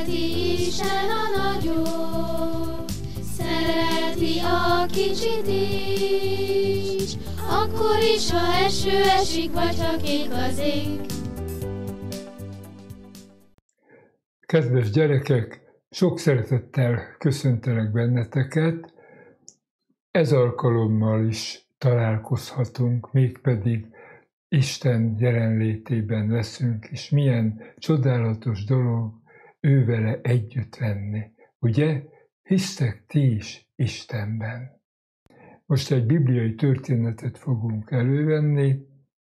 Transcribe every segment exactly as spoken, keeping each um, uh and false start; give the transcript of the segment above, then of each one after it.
Szereti Isten a nagyot, szereti a kicsit is, akkor is, ha eső esik, vagy ha kék az ég. Kedves gyerekek, sok szeretettel köszöntelek benneteket. Ez alkalommal is találkozhatunk, mégpedig Isten jelenlétében leszünk, és milyen csodálatos dolog ővele együtt lenni. Ugye? Hisztek ti is Istenben. Most egy bibliai történetet fogunk elővenni.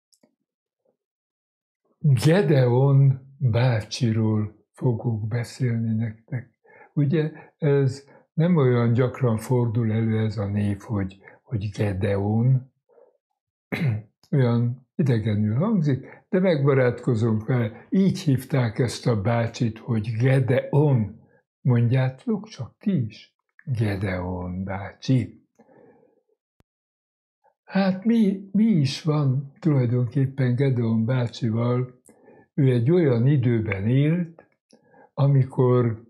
Gedeon bácsiról fogok beszélni nektek. Ugye ez nem olyan gyakran fordul elő ez a név, hogy, hogy Gedeon. Olyan idegenül hangzik, de megbarátkozunk vele. Így hívták ezt a bácsit, hogy Gedeon. Mondjátok csak ti is. Gedeon bácsi. Hát mi, mi is van tulajdonképpen Gedeon bácsival? Ő egy olyan időben élt, amikor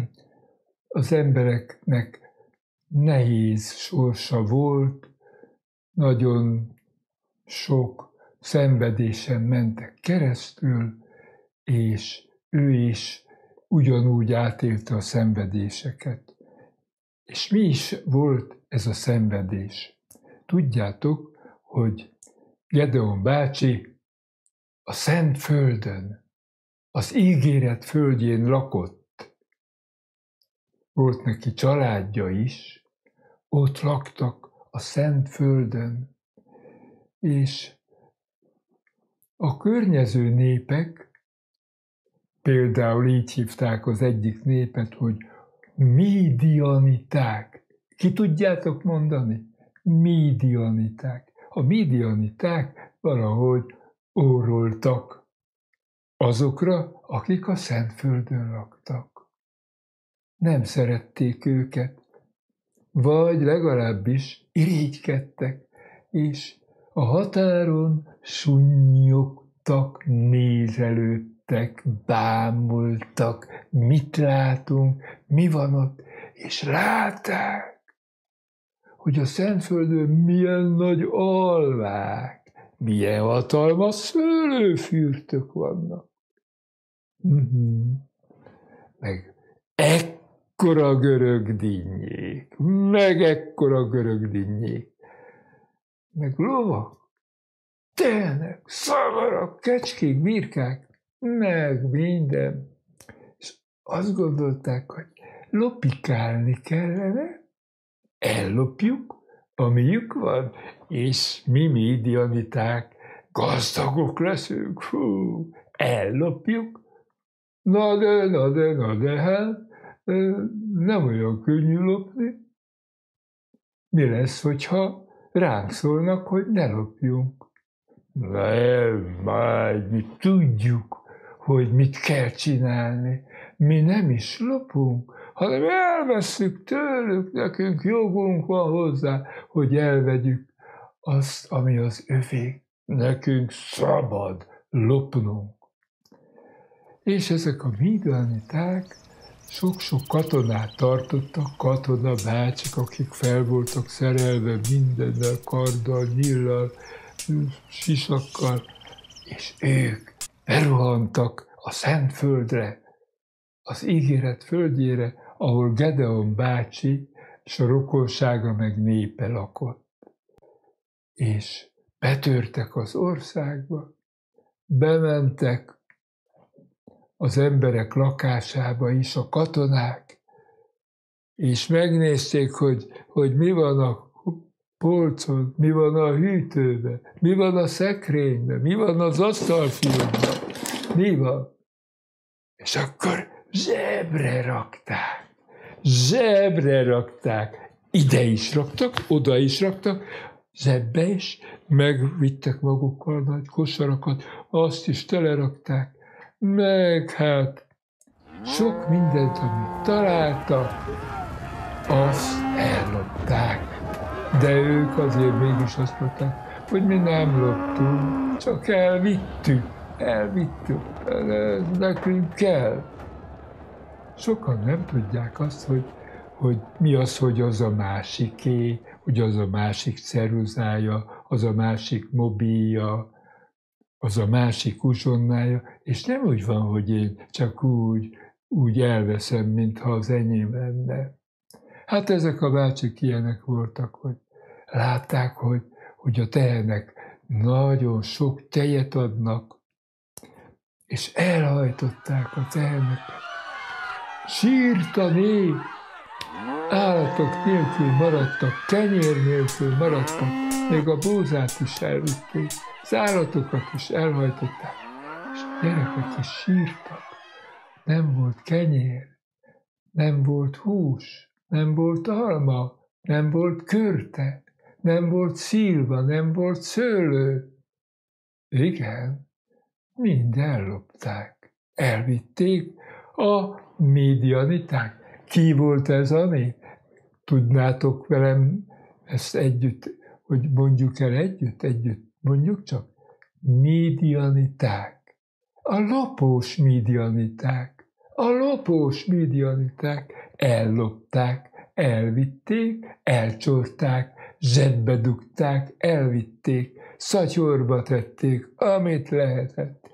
az embereknek nehéz sorsa volt, nagyon sok szenvedésen mentek keresztül, és ő is ugyanúgy átélte a szenvedéseket. És mi is volt ez a szenvedés? Tudjátok, hogy Gedeon bácsi a Szent Földön, az ígéret földjén lakott. Volt neki családja is, ott laktak a Szent Földön, és a környező népek, például így hívták az egyik népet, hogy mídianiták. Ki tudjátok mondani? Mídianiták. A mídianiták valahogy óroltak azokra, akik a Szentföldön laktak. Nem szerették őket, vagy legalábbis irigykedtek, és a határon sunnyogtak, nézelődtek, bámultak, mit látunk, mi van ott, és látták, hogy a Szentföldön milyen nagy almák, milyen hatalmas szőlőfürtök vannak. Uh-huh. Meg ekkora görög dinnyék, meg ekkora görög dinnyék, meg lovak, tehenek, szamarak, kecskék, birkák, meg minden. És azt gondolták, hogy lopikálni kellene, ellopjuk, amiük van, és mi mídianiták gazdagok leszünk, fú, ellopjuk. Na de, na de, na de, hát nem olyan könnyű lopni. Mi lesz, hogyha ránk szólnak, hogy ne lopjunk? Nem, majd mi tudjuk, hogy mit kell csinálni. Mi nem is lopunk, hanem elvesszük tőlük, nekünk jogunk van hozzá, hogy elvegyük azt, ami az övé. Nekünk szabad lopnunk. És ezek a mídianiták sok-sok katonát tartottak, katonabácsik, akik fel voltak szerelve mindennel, karddal, nyíllal, sisakkal, és ők berohantak a Szentföldre, az ígéret földjére, ahol Gedeon bácsi és a rokonsága meg népe lakott. És betörtek az országba, bementek az emberek lakásába is a katonák, és megnézték, hogy, hogy mi van a polcon, mi van a hűtőben, mi van a szekrényben, mi van az asztalfiókban, mi van. És akkor zsebre rakták, zsebre rakták, ide is raktak, oda is raktak, zsebbe is, megvittek magukkal nagy kosarakat, azt is telerakták, meg hát sok mindent, amit találtak, azt ellopták. De ők azért mégis azt mondták, hogy mi nem loptunk, csak elvittük, elvittük, ez nekünk kell. sokan nem tudják azt, hogy, hogy mi az, hogy az a másiké, hogy az a másik ceruzája, az a másik mobilja, az a másik uzsonnája, és nem úgy van, hogy én csak úgy, úgy elveszem, mintha az enyém lenne. Hát ezek a bácsik ilyenek voltak, hogy látták, hogy, hogy a tehenek nagyon sok tejet adnak, és elhajtották a teheneket. Sírt a nép, állatok nélkül maradtak, kenyér nélkül maradtak, még a búzát is elvitték, az állatokat is elhajtották, és a gyerekek is sírtak. Nem volt kenyér, nem volt hús, nem volt alma, nem volt körte, nem volt szilva, nem volt szőlő. Igen, mind ellopták, elvitték a midianiták. Ki volt ez a nép? Tudnátok velem ezt együtt, hogy mondjuk el együtt, együtt, mondjuk csak. Midianiták. A lopós midianiták. A lopós midianiták ellopták, elvitték, elcsorták, zsebbe dugták, elvitték, szatyorba tették, amit lehetett.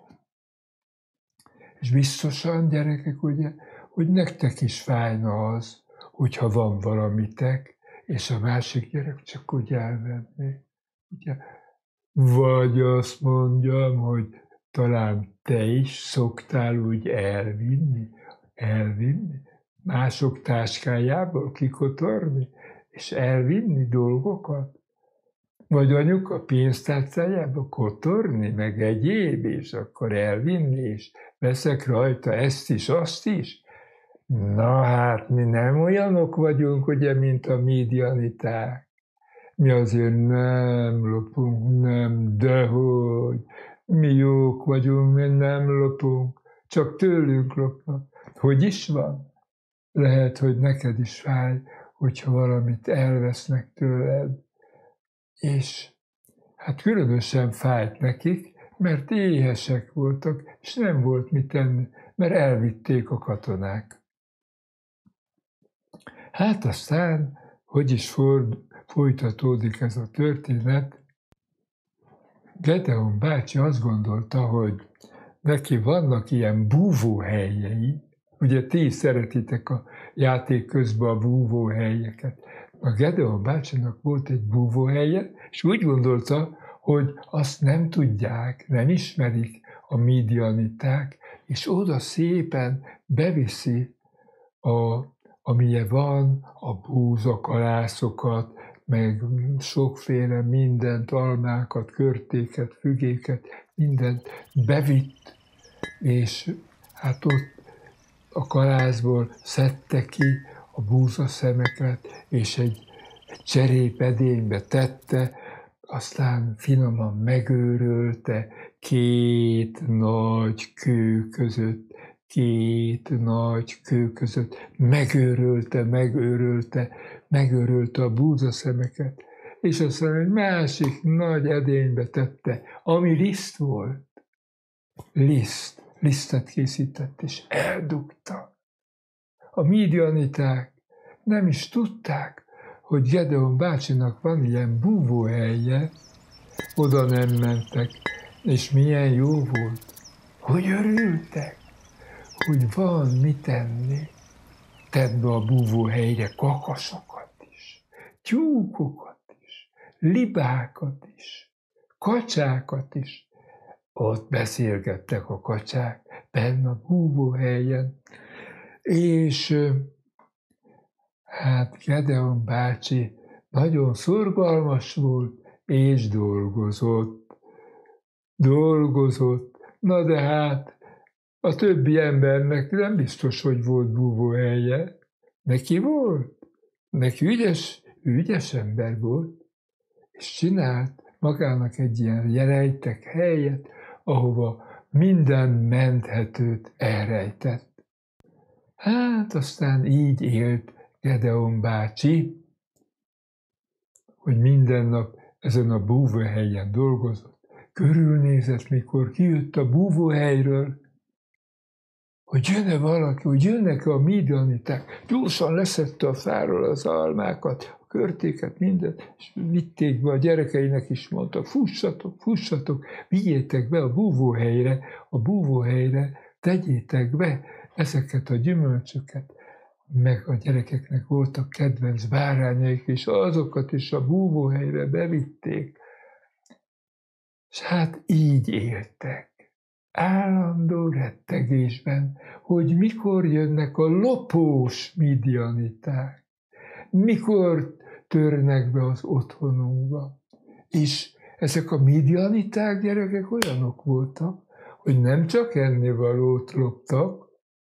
És biztosan, gyerekek, ugye, hogy nektek is fájna az, hogyha van valamitek, és a másik gyerek csak úgy elvenné. Ugye? Vagy azt mondjam, hogy talán te is szoktál úgy elvinni, elvinni, mások táskájából kikotorni, és elvinni dolgokat. Vagy anyuka pénztárcájába kotorni, meg egyéb, és akkor elvinni, és veszek rajta ezt is, azt is. Na hát, mi nem olyanok vagyunk, ugye, mint a midianiták. Mi azért nem lopunk, nem, dehogy. Mi jók vagyunk, mi nem lopunk, csak tőlünk lopnak. Hogy is van? Lehet, hogy neked is fáj, hogyha valamit elvesznek tőled. És hát különösen fájt nekik, mert éhesek voltak, és nem volt mit tenni, mert elvitték a katonák. Hát aztán, hogy is ford, folytatódik ez a történet, Gedeon bácsi azt gondolta, hogy neki vannak ilyen búvóhelyei, ugye ti szeretitek a játék közben a búvóhelyeket. A Gedeon bácsinak volt egy búvóhelye, és úgy gondolta, hogy azt nem tudják, nem ismerik a midianiták, és oda szépen beviszi, a, amilyen van, a búzakalászokat, meg sokféle mindent, almákat, körtéket, fügéket, mindent bevitt, és hát ott a kalászból szedte ki a búzaszemeket, és egy, egy cserépedénybe tette, aztán finoman megőrölte két nagy kő között, két nagy kő között, megőrölte, megőrölte, megőrölte a búzaszemeket, és aztán egy másik nagy edénybe tette, ami liszt volt. Liszt, lisztet készített, és eldugta. A midianiták nem is tudták, hogy Gedeon bácsinak van ilyen búvóhelye, oda nem mentek, és milyen jó volt, hogy örültek, hogy van mit tenni. Tedd be a búvóhelyre kakasokat is, tyúkokat is, libákat is, kacsákat is. Ott beszélgettek a kacsák benne a búvóhelyen, és hát Gedeon bácsi nagyon szorgalmas volt, és dolgozott. Dolgozott, na de hát a többi embernek nem biztos, hogy volt búvóhelye. Neki volt, neki ügyes, ügyes ember volt, és csinált magának egy ilyen rejtek helyet, ahova minden menthetőt elrejtett. Hát aztán így élt Gedeon bácsi, hogy minden nap ezen a búvóhelyen dolgozott. Körülnézett, mikor kijött a búvóhelyről, hogy jön-e valaki, hogy jönnek-e a midianiták. Gyorsan leszedte a fáról az almákat, a körtéket, mindent, és vitték be, a gyerekeinek is mondtak, fussatok, fussatok, vigyétek be a búvóhelyre, a búvóhelyre tegyétek be ezeket a gyümölcsöket. Meg a gyerekeknek voltak kedvenc bárányaik, és azokat is a búvóhelyre bevitték. És hát így éltek. Állandó rettegésben, hogy mikor jönnek a lopós midianiták, mikor törnek be az otthonunkba. És ezek a midianiták, gyerekek, olyanok voltak, hogy nem csak ennivalót loptak,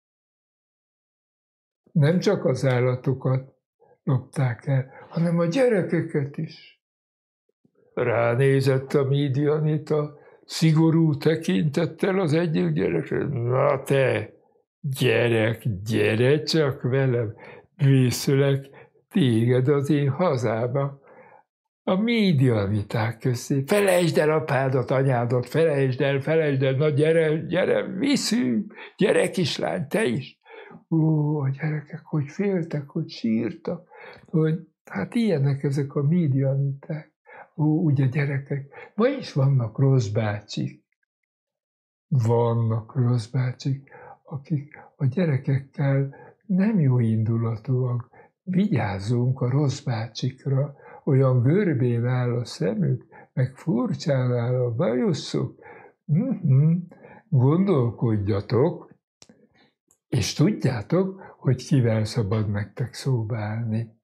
nem csak az állatokat lopták el, hanem a gyerekeket is. Ránézett a midianita szigorú tekintettel az egyik gyerekre. Na te, gyerek, gyere csak velem, vészülek téged az én hazába. A midianiták közé. Felejtsd el apádat, anyádat, felejtsd el, felejtsd el, na gyere, gyere, viszünk, gyere kislány, te is. Ó, a gyerekek, hogy féltek, hogy sírtak, hogy hát ilyenek ezek a midianiták. Ó, ugye gyerekek, ma is vannak rossz bácsik. Vannak rossz bácsik, akik a gyerekekkel nem jó indulatúak. Vigyázzunk a rossz bácsikra, olyan görbén áll a szemük, meg furcsán áll a bajuszuk. Mm-hmm. Gondolkodjatok, és tudjátok, hogy kivel szabad nektek szóba állni.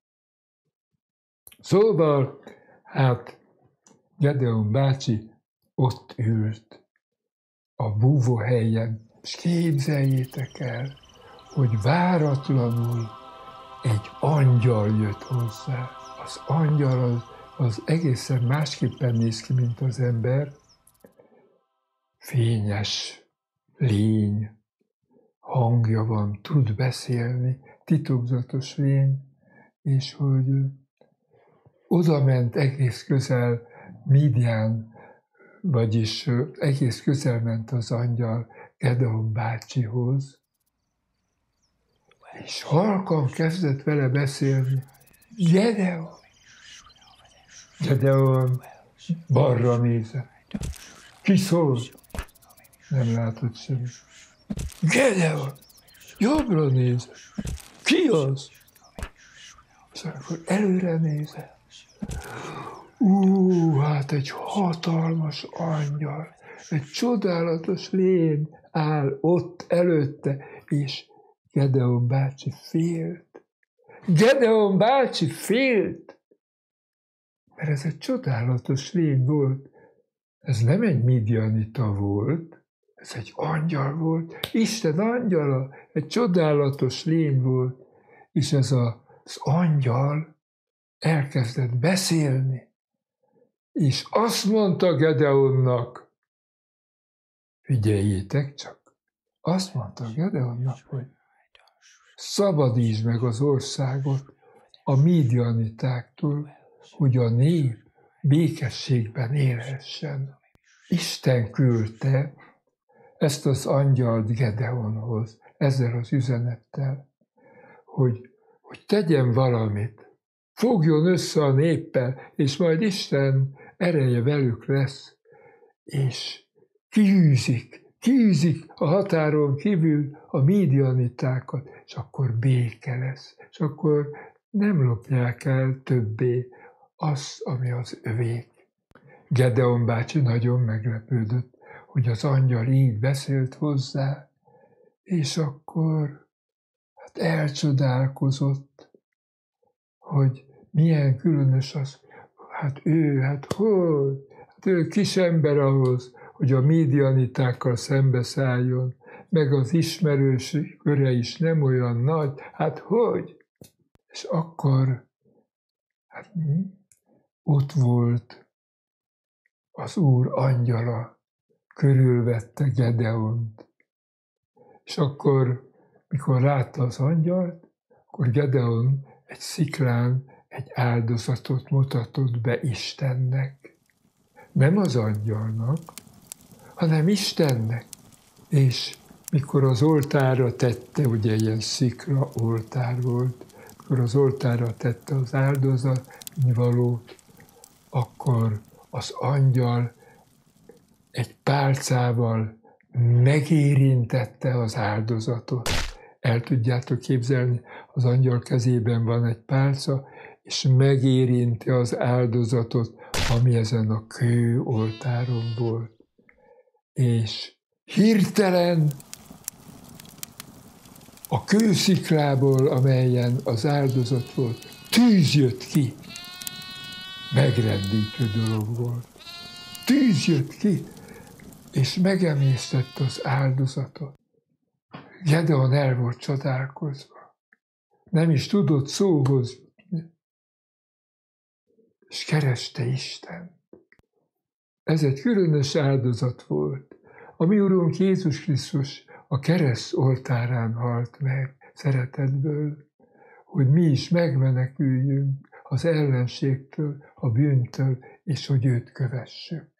Szóval, hát Gedeon bácsi ott ült a búvóhelyen, és képzeljétek el, hogy váratlanul egy angyal jött hozzá. Az angyal az, az egészen másképpen néz ki, mint az ember. Fényes lény, hangja van, tud beszélni, titokzatos lény, és hogy oda ment egész közel Midian, vagyis egész közel ment az angyal Gedeon bácsihoz, és halkan kezdett vele beszélni. Gedeon! Gedeon balra nézett. Ki szól? Nem látott semmit. Gedeon! Jobbra nézett. Ki az? És akkor előre nézett. Ú, hát egy hatalmas angyal, egy csodálatos lény áll ott előtte, és Gedeon bácsi félt. Gedeon bácsi félt! Mert ez egy csodálatos lény volt. Ez nem egy midianita volt, ez egy angyal volt. Isten angyala, egy csodálatos lény volt. És ez az angyal elkezdett beszélni. És azt mondta Gedeonnak, figyeljétek csak, azt mondta Gedeonnak, hogy szabadítsd meg az országot a midianitáktól, hogy a nép békességben élhessen. Isten küldte ezt az angyalt Gedeonhoz, ezzel az üzenettel, hogy, hogy tegyen valamit, fogjon össze a néppel, és majd Isten ereje velük lesz, és kiűzik, kiűzik a határon kívül a midianitákat, és akkor béke lesz, és akkor nem lopják el többé azt, ami az övék. Gedeon bácsi nagyon meglepődött, hogy az angyal így beszélt hozzá, és akkor hát elcsodálkozott, hogy milyen különös az, hát ő, hát hogy, hát ő kis ember ahhoz, hogy a midianitákkal szembeszálljon, meg az ismerős köre is nem olyan nagy, hát hogy? És akkor hát, ott volt az Úr angyala, körülvette Gedeont. És akkor, mikor látta az angyalt, akkor Gedeon egy sziklán egy áldozatot mutatott be Istennek. Nem az angyalnak, hanem Istennek. És mikor az oltárra tette, ugye ilyen szikra oltár volt, mikor az oltárra tette az áldozatnivalót, akkor az angyal egy pálcával megérintette az áldozatot. El tudjátok képzelni, az angyal kezében van egy pálca, és megérinti az áldozatot, ami ezen a kő oltáron volt. És hirtelen a kősziklából, amelyen az áldozat volt, tűz jött ki. Megrendítő dolog volt. Tűz jött ki, és megemésztette az áldozatot. Gedeon el volt csodálkozva. Nem is tudott szóhoz jutni. És kereste Istent. Ez egy különös áldozat volt. A mi Urunk Jézus Krisztus a kereszt oltárán halt meg szeretetből, hogy mi is megmeneküljünk az ellenségtől, a bűntől, és hogy őt kövessük.